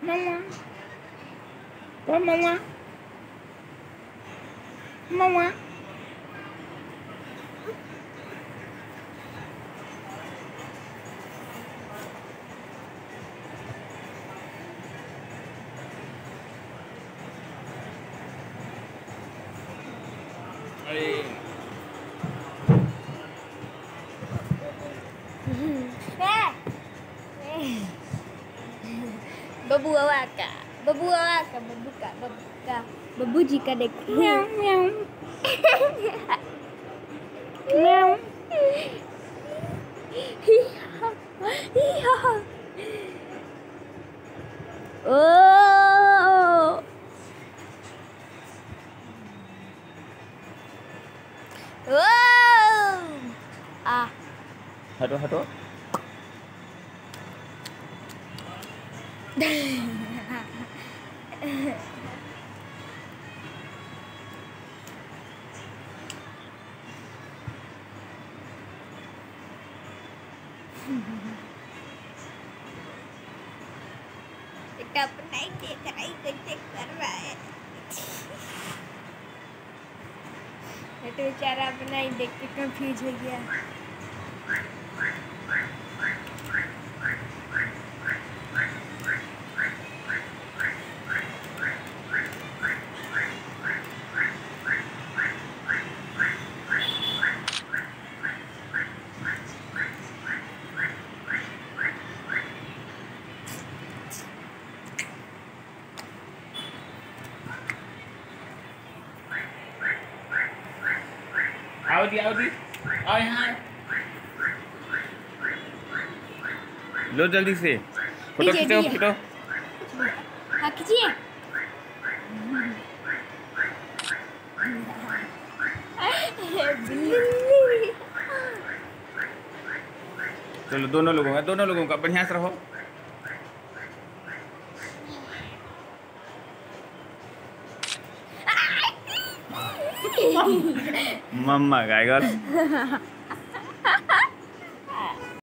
Mama. What, Mama? Mama. Babu awaka, babu awaka, babuka, babuka, babu jika dek. Meow meow. Meow. Oh. Oh. Ah. Hado hado. Kita pernah cek कर रहा है ये तो बेचारा अपना ही देख के कंफ्यूज हो गया। आओ दी आओ यहाँ लो जल्दी से फोटो खींचो फोटो। हाँ खींचिए। चलो दोनों लोगों का बढ़िया से रहो। मम्मा गायगर